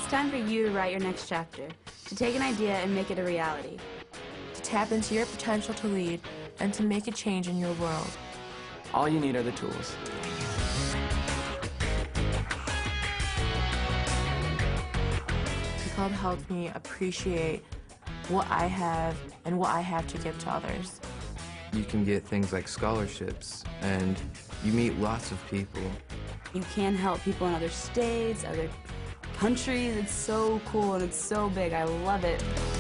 It's time for you to write your next chapter, to take an idea and make it a reality. To tap into your potential to lead and to make a change in your world. All you need are the tools. Key Club helped me appreciate what I have and what I have to give to others. You can get things like scholarships, and you meet lots of people. You can help people in other states, other countries. It's so cool and it's so big. I love it.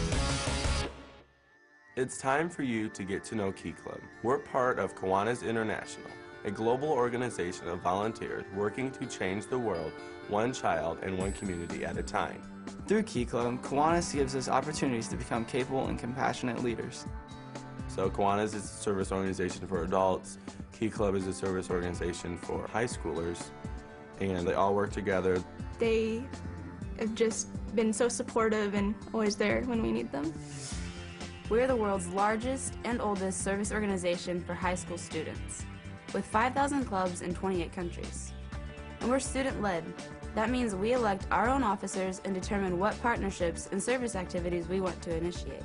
It's time for you to get to know Key Club. We're part of Kiwanis International, a global organization of volunteers working to change the world one child and one community at a time. Through Key Club, Kiwanis gives us opportunities to become capable and compassionate leaders. So Kiwanis is a service organization for adults, Key Club is a service organization for high schoolers, and they all work together. They have just been so supportive and always there when we need them. We're the world's largest and oldest service organization for high school students, with 5,000 clubs in 28 countries. And we're student-led. That means we elect our own officers and determine what partnerships and service activities we want to initiate.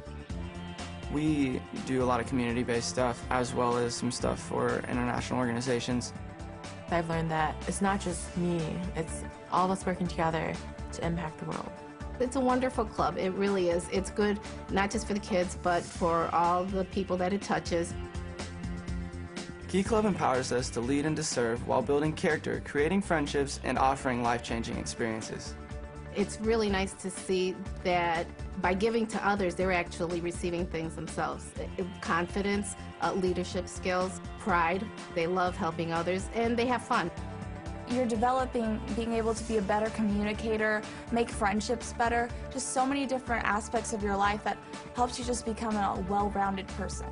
We do a lot of community-based stuff, as well as some stuff for international organizations. I've learned that it's not just me, it's all of us working together to impact the world. It's a wonderful club, it really is. It's good not just for the kids, but for all the people that it touches. Key Club empowers us to lead and to serve while building character, creating friendships, and offering life-changing experiences. It's really nice to see that by giving to others, they're actually receiving things themselves. Confidence, leadership skills, pride. They love helping others, and they have fun. You're developing being able to be a better communicator, make friendships better, just so many different aspects of your life that helps you just become a well-rounded person.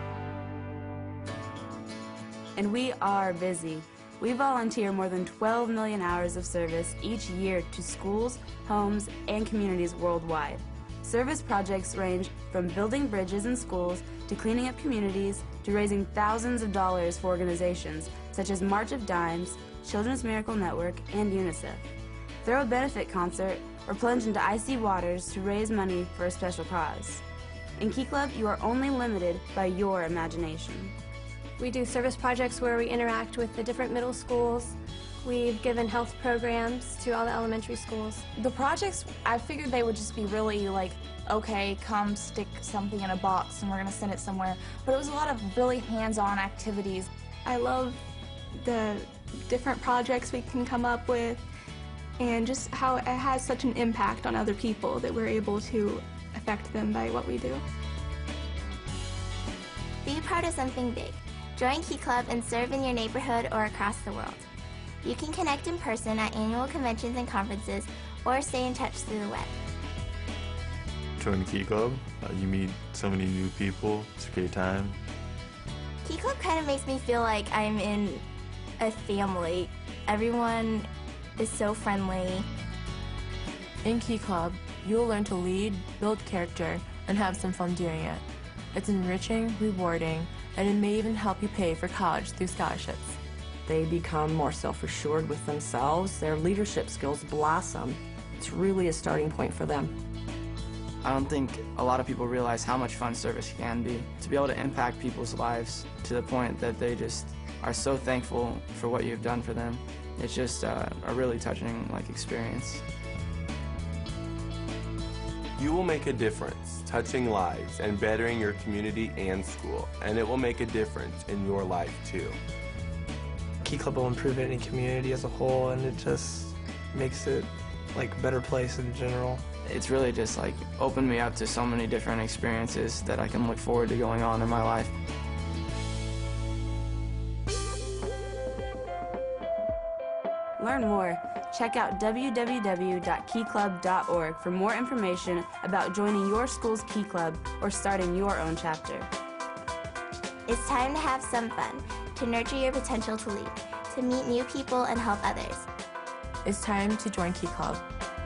And we are busy. We volunteer more than 12 million hours of service each year to schools, homes, and communities worldwide. Service projects range from building bridges in schools to cleaning up communities to raising thousands of dollars for organizations such as March of Dimes, Children's Miracle Network, and UNICEF. Throw a benefit concert or plunge into icy waters to raise money for a special cause. In Key Club, you are only limited by your imagination. We do service projects where we interact with the different middle schools. We've given health programs to all the elementary schools. The projects, I figured they would just be really like, okay, come stick something in a box and we're going to send it somewhere. But it was a lot of really hands-on activities. I love the different projects we can come up with and just how it has such an impact on other people that we're able to affect them by what we do. Be part of something big. Join Key Club and serve in your neighborhood or across the world. You can connect in person at annual conventions and conferences or stay in touch through the web. Join Key Club. You meet so many new people. It's a great time. Key Club kind of makes me feel like I'm in a family. Everyone is so friendly. In Key Club, you'll learn to lead, build character, and have some fun doing it. It's enriching, rewarding, and it may even help you pay for college through scholarships. They become more self-assured with themselves. Their leadership skills blossom. It's really a starting point for them. I don't think a lot of people realize how much fun service can be. To be able to impact people's lives to the point that they just are so thankful for what you've done for them. It's just a really touching experience. You will make a difference, touching lives and bettering your community and school, and it will make a difference in your life too. Key Club will improve any community as a whole, and it just makes it a better place in general. It's really just opened me up to so many different experiences that I can look forward to going on in my life. Learn more. Check out www.keyclub.org for more information about joining your school's Key Club or starting your own chapter. It's time to have some fun, to nurture your potential to lead, to meet new people and help others. It's time to join Key Club.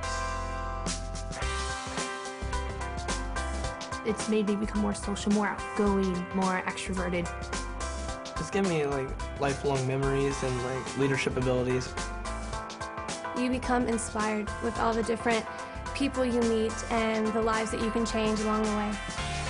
It's made me become more social, more outgoing, more extroverted. It's given me lifelong memories and leadership abilities. You become inspired with all the different people you meet and the lives that you can change along the way.